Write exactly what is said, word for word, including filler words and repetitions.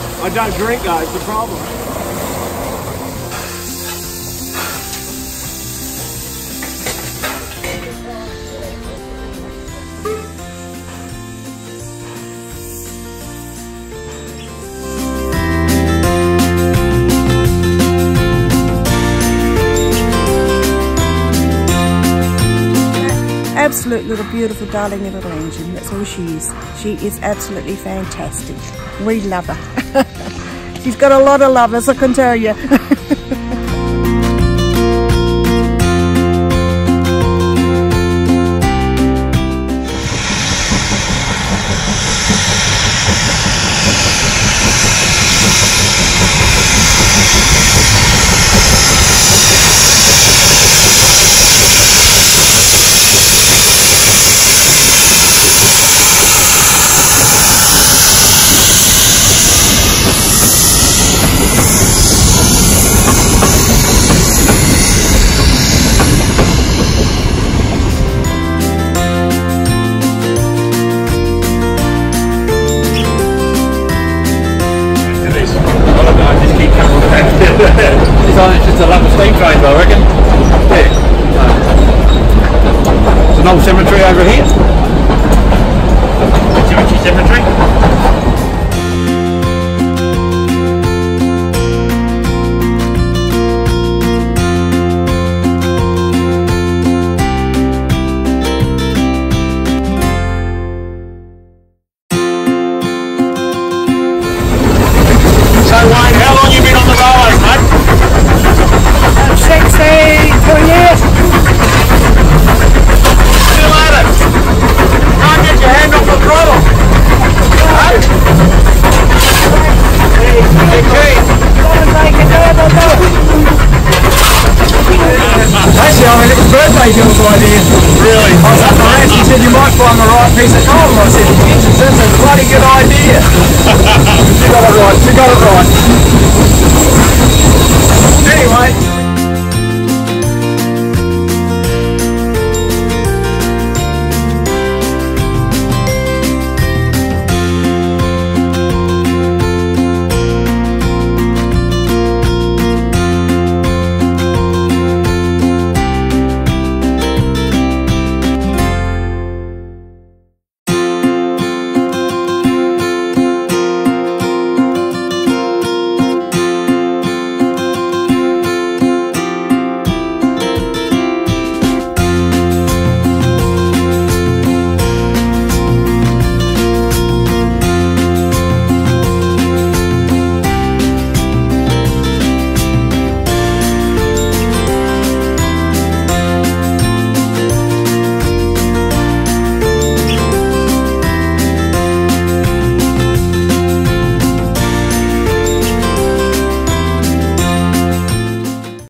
I don't drink, guys, the problem. Absolute little beautiful darling little engine, that's all she is. She is absolutely fantastic. We love her. She's got a lot of lovers, I can tell you. It's just a love of steam trains, I reckon. Yeah. There's an old cemetery over here. Pichi Richi Cemetery. So Wayne, how long have you been on the railways, mate? sixty-two years. Still at it. Can't get your hand off the throttle. Hey? Hey, Keith. Actually, I mean, it was birthday girl's idea. Really? I was up the ranch, he said, you might find the right piece of coal. I said, it's a bloody good idea. She got it right, she got it right.